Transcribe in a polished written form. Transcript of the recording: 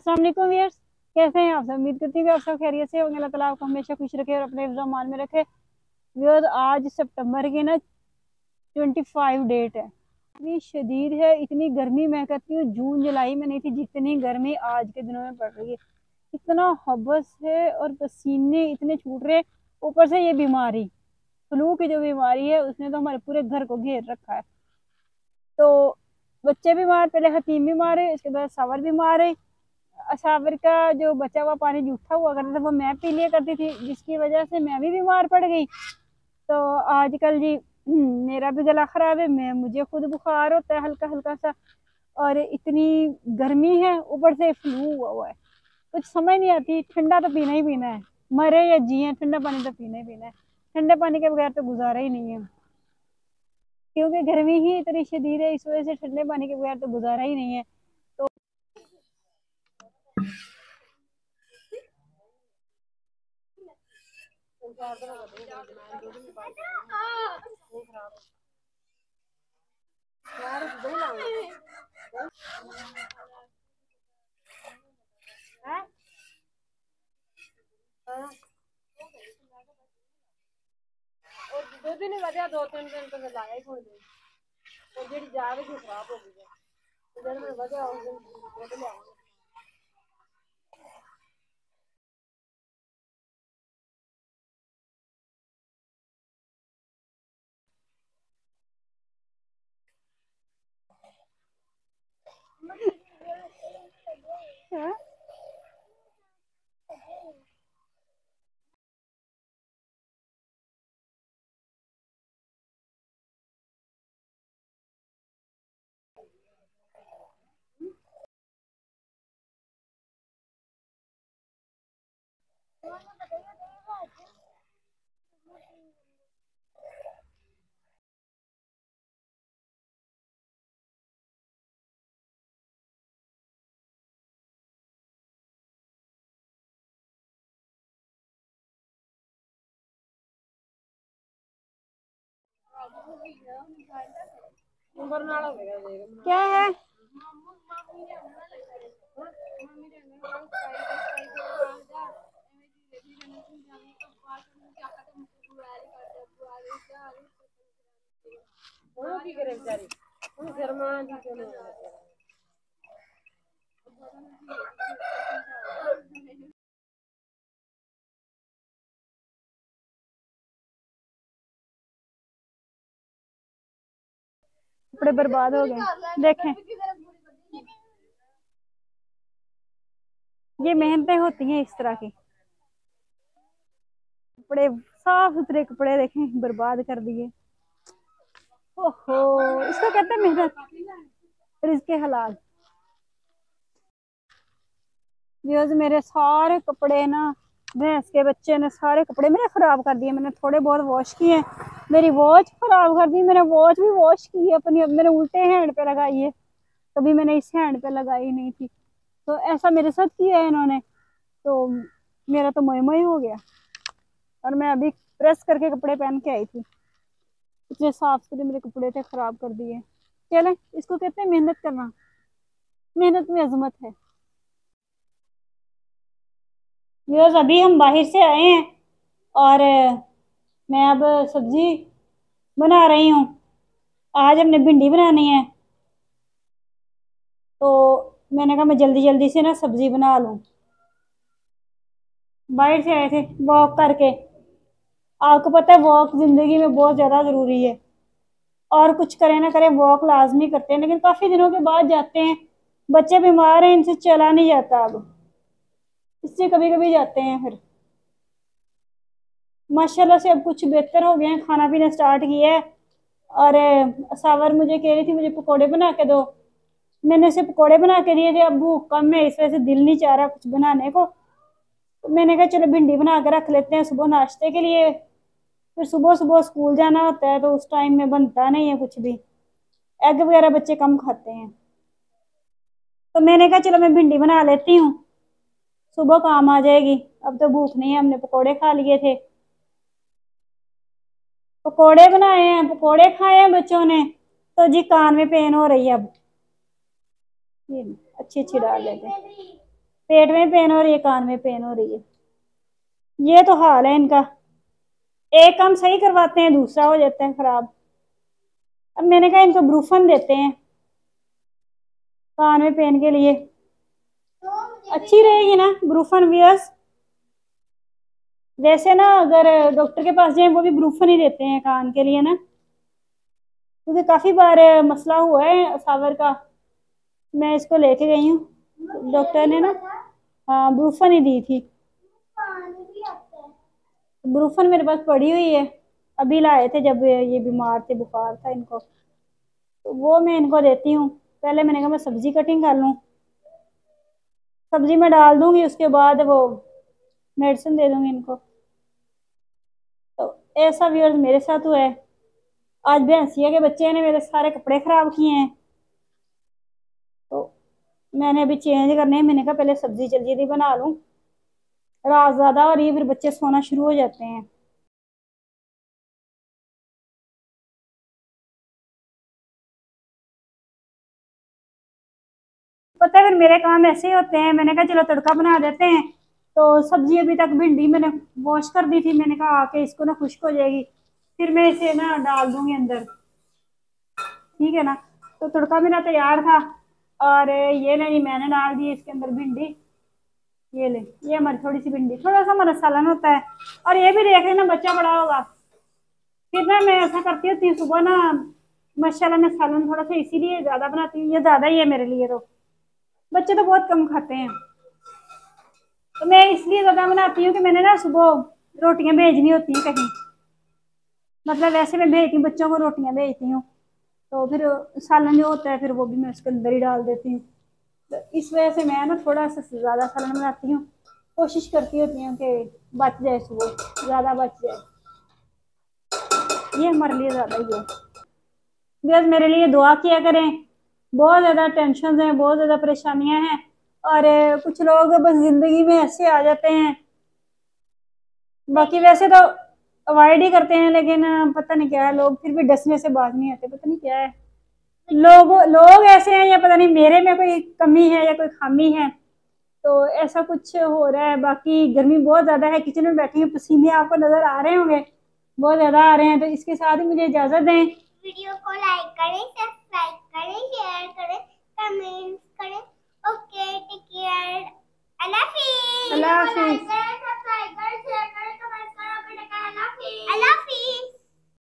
अस्सलाम वालेकुम व्यूअर्स, कैसे हैं आप सब। उम्मीद करती हूँ कि आप सब खैरियत से होंगे। अल्लाह ताला आपको हमेशा खुश रखे और अपने हिफ्ज़ मान में रखे। व्यूअर्स, आज सितंबर की ना 25 डेट है। इतनी शदीद है, इतनी गर्मी। मैं कहती हूँ जून जुलाई में नहीं थी जितनी गर्मी आज के दिनों में पड़ रही है। इतना हबस है और पसीने इतने छूट रहे। ऊपर से ये बीमारी, फ्लू की जो बीमारी है, उसने तो हमारे पूरे घर को घेर रखा है। तो बच्चे बीमार, पहले हतीम बीमार है, इसके बाद सावर बीमार है। सावर का जो बचा हुआ पानी जूठा हुआ करता था वो मैं पी लिया करती थी, जिसकी वजह से मैं भी बीमार पड़ गई। तो आजकल जी मेरा भी गला खराब है, मुझे खुद बुखार होता है हल्का हल्का सा। और इतनी गर्मी है, ऊपर से फ्लू हुआ है। कुछ समझ नहीं आती। ठंडा तो पीना ही पीना है, मरे या जिए ठंडा पानी तो पीना ही पीना है। ठंडे पानी के बगैर तो गुजारा ही नहीं है, क्योंकि गर्मी ही इतनी शदीद है। इस वजह से ठंडे पानी के बगैर तो गुजारा ही नहीं है। तो दो दिन वजह, 2-3 दिन तो लाया ही कोई नहीं। और जी जा रही थी खराब हो गई है, तो मैं वजह उस दिन हाँ? क्या है? कपड़े बर्बाद हो गए, देखें। ये मेहनतें होती हैं इस तरह की। कपड़े, साफ सुथरे कपड़े देखें बर्बाद कर दिए। ओहो, इसको कहते हैं मेहनत, रिज़्क़ हलाल। व्यूअर्स, मेरे सारे कपड़े ना, भैंस के बच्चे ने सारे कपड़े मेरे खराब कर दिए। मैंने थोड़े बहुत वॉश किए, मेरी वॉच खराब कर दी। मैंने वॉच भी वॉश की है अपनी, अब मैंने उल्टे हैंड पे लगाई है, कभी मैंने इस हैंड पे लगाई नहीं थी। तो ऐसा मेरे साथ किया है इन्होंने, तो मेरा तो मोए मोए हो गया। और मैं अभी प्रेस करके कपड़े पहन के आई थी, इतने साफ सुथरे मेरे कपड़े थे, खराब कर दिए। चले, इसको कहते हैं मेहनत करना, मेहनत में अजमत है। व्यूअर्स, अभी हम बाहर से आए हैं और मैं अब सब्जी बना रही हूँ। आज हमने भिंडी बनानी है, तो मैंने कहा मैं जल्दी जल्दी से ना सब्जी बना लूँ। बाहर से आए थे वॉक करके। आपको पता है वॉक जिंदगी में बहुत ज़्यादा ज़रूरी है, और कुछ करें ना करें वॉक लाजमी करते हैं, लेकिन काफ़ी दिनों के बाद जाते हैं। बच्चे बीमार हैं, इनसे चला नहीं जाता, अब इससे कभी कभी जाते हैं। फिर माशाल्लाह से अब कुछ बेहतर हो गए हैं, खाना पीना स्टार्ट किया है। और सावर मुझे कह रही थी मुझे पकोड़े बना के दो, मैंने उसे पकोड़े बना के दिए थे। अब भूख कम है, इस वजह से दिल नहीं चाह रहा कुछ बनाने को। तो मैंने कहा चलो भिंडी बना के रख लेते हैं सुबह नाश्ते के लिए। फिर सुबह सुबह स्कूल जाना होता है, तो उस टाइम में बनता नहीं है कुछ भी। एग वगैरह बच्चे कम खाते हैं, तो मैंने कहा चलो मैं भिंडी बना लेती हूँ, सुबह काम आ जाएगी। अब तो भूख नहीं है, हमने पकोड़े खा लिए थे, पकोड़े बनाए हैं, पकोड़े खाए हैं बच्चों ने। तो जी कान में पेन हो रही है अब, ये अच्छी अच्छी डाल लेते हैं। पेट में पेन हो रही है, कान में पेन हो रही है। ये तो हाल है इनका, एक काम सही करवाते हैं दूसरा हो जाता है खराब। अब मैंने कहा इनको ब्रूफन देते हैं कान में पेन के लिए, अच्छी रहेगी ना ब्रूफन वियर्स। वैसे ना अगर डॉक्टर के पास जाए वो भी ब्रूफन ही देते हैं कान के लिए ना, क्योंकि काफी बार मसला हुआ है सावर का। मैं इसको लेके गई हूँ, डॉक्टर ने ना हाँ ब्रूफन ही दी थी। ब्रूफन मेरे पास पड़ी हुई है, अभी लाए थे जब ये बीमार थे, बुखार था इनको, तो वो मैं इनको देती हूँ। पहले मैंने कहा मैं सब्जी कटिंग कर लूँ, सब्जी में डाल दूंगी, उसके बाद वो मेडिसिन दे दूंगी इनको। तो ऐसा व्यूअर्स मेरे साथ हुआ है। आज भैंसिया के बच्चे ने मेरे सारे कपड़े खराब किए हैं, तो मैंने अभी चेंज करने हैं। मैंने कहा पहले सब्जी जल्दी जल्दी बना लूँ, रात ज्यादा हो रही है, फिर बच्चे सोना शुरू हो जाते हैं। पता है फिर मेरे काम ऐसे ही होते हैं। मैंने कहा चलो तड़का बना देते हैं। तो सब्जी अभी तक भिंडी मैंने वॉश कर दी थी, मैंने कहा आके इसको ना खुश्क हो जाएगी, फिर मैं इसे ना डाल दूंगी अंदर, ठीक है ना। तो तड़का मेरा तैयार था, और ये नहीं मैंने डाल दी इसके अंदर भिंडी। ये ले, ये हमारी थोड़ी सी भिंडी, थोड़ा सा हमारा सालन होता है। और ये भी देख लेना बच्चा बड़ा होगा, फिर ना मैं ऐसा करती होती हूँ सुबह ना, माशाल्लाह मैं सालन थोड़ा सा इसीलिए ज्यादा बनाती हूँ, ये ज्यादा ही है मेरे लिए। तो बच्चे तो बहुत कम खाते हैं, तो मैं इसलिए ज्यादा बनाती हूँ कि मैंने ना सुबह रोटियां भेजनी होती हैं कहीं, मतलब वैसे मैं भेजती हूँ बच्चों को, रोटियां भेजती हूँ, तो फिर सालन जो होता है फिर वो भी मैं उसके अंदर ही डाल देती हूँ। तो इस वजह से मैं ना थोड़ा सा ज्यादा सालन बनाती हूँ, कोशिश करती होती हूँ कि बच जाए, सुबह ज्यादा बच जाए, ये हमारे लिए ज्यादा ही है। बस मेरे लिए दुआ किया करें, बहुत ज्यादा टेंशन है, बहुत ज्यादा परेशानियां हैं, और कुछ लोग बस जिंदगी में ऐसे आ जाते हैं, बाकी वैसे तो अवॉइड ही करते हैं, लेकिन पता नहीं क्या है, लोग फिर भी डसने से बाज नहीं आते, पता नहीं क्या है। लोग लोग ऐसे हैं, या पता नहीं मेरे में कोई कमी है या कोई खामी है, तो ऐसा कुछ हो रहा है। बाकी गर्मी बहुत ज्यादा है, किचन में बैठी हूँ, पसीने आपको नजर आ रहे होंगे, बहुत ज्यादा आ रहे हैं। तो इसके साथ ही मुझे इजाजत दें। वीडियो को लाइक करें, सब्सक्राइब करें, शेयर करें, कमेंट्स करें। ओके, टेक केयर, अल्लाह हाफिज़। अल्लाह हाफिज़। सब्सक्राइब करें, शेयर करें, कमेंट करें, अल्लाह हाफिज़।